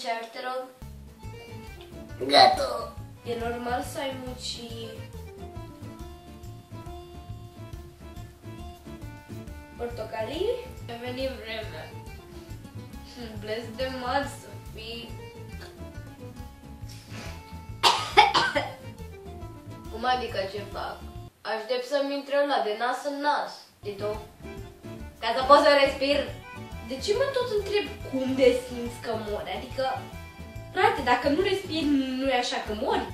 cear, te rog? Gata. E normal să ai muci portocalii? A venit vremea. Blestemat să fii. Cum adică ce fac? Aștept să-mi intre ăla de nas în nas, Tito. Ca să pot să respir. De ce mă tot întreb cum de simți că mori? Adică, frate, dacă nu respiri, nu e așa că mori?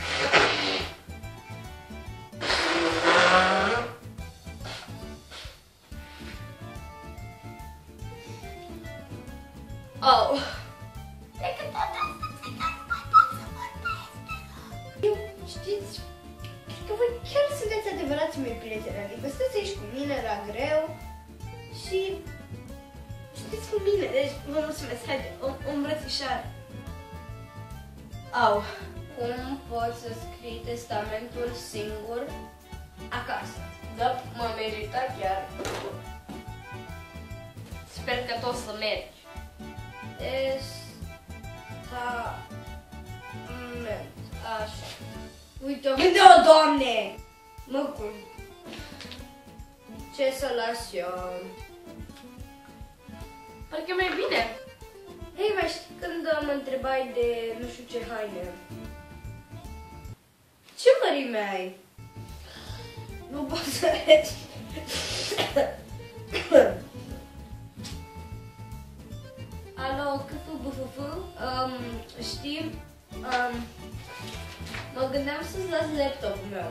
Oh. Cred că tot asta zic că nu mai pot să vorbesc. Eu, știți, cred că voi chiar sunteți adevărați mei prieteni. Adică stați aici cu mine la greu și știți cu mine. Deci vă mulțumesc. Haide, o îmbrățișare. Au. Cum poți să scrii testamentul singur acasă? Da, m-a meritat chiar. Sper că tot să mergi. Testament. Așa. Uite-o. Unde-o, Doamne? Mă cum? Ce să las eu? Parcă mai bine. Hei, mai știi când mă întrebai de nu știu ce haine? Ce mărime ai? Nu pot să reci. Alo, câfu, știi, mă gândeam să-ți las laptopul meu.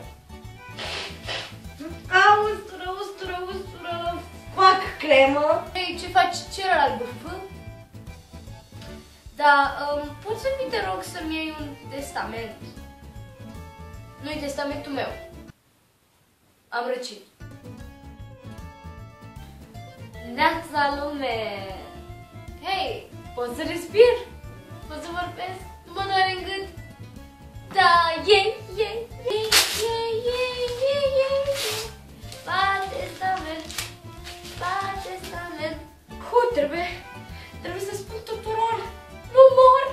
Ustură, fac cremă. Hei, ce faci celălalt bufă? Da, poți să mi te rog să-mi iei un testament? Nu-i testamentul meu. Am răcit. Neața lume! Hei, pot să respir? Pot să vorbesc? Nu mă doare în gât? Da, testament. Trebuie să spun tuturor. Nu mor!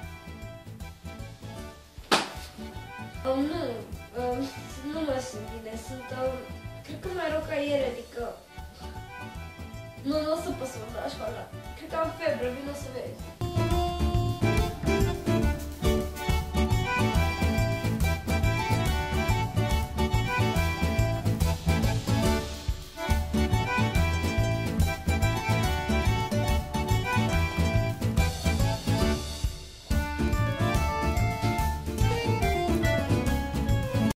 Nu mă simt bine. Cred că mai rău ca ieri, adică... Nu o să pot să mă dau la școală. Cred că am febră, vino să vezi.